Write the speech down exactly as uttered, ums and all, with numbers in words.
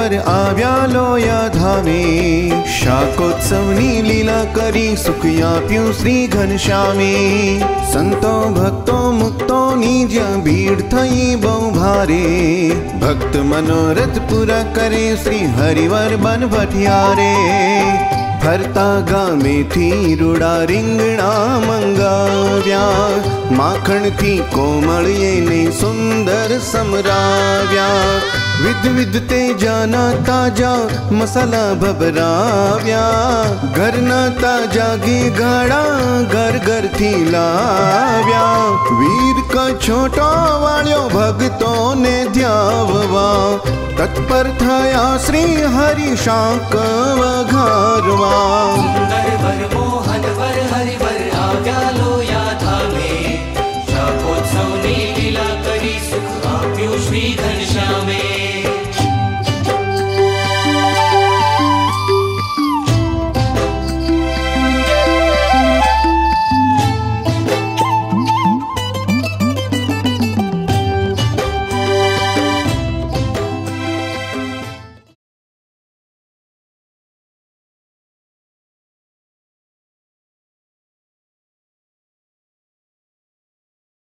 हरिवर आव्या लोया धामे। शाकोत्सवनी लीला करी सुख आप्યું श्री घनश्यामे। संतो भक्तो मुक्तो नी ज्યાં भीड़ थई बहु भारे। भक्त मनोरथ पूरा करे श्री हरिवर बन भटियारे। फरता गामे थी रूड़ा રીંગણા મંગાવ્યા। માખણ थी कोमल ने सुंदर समराव्या। विध विध ते जाना ताजा मसाला भभराव्या। घरना ताजा घी गाड़ा घर घर थी लाव्या। वीर का छोटो वाळ्यो भक्तों ने ध्याववा। तत्पर थया श्री हरि शांक वघारवा। सुंदर वर मोहन वर हरिवर आव्या लोया धामे। शाकोत्सवनी लीला करी सुख आप्યું श्री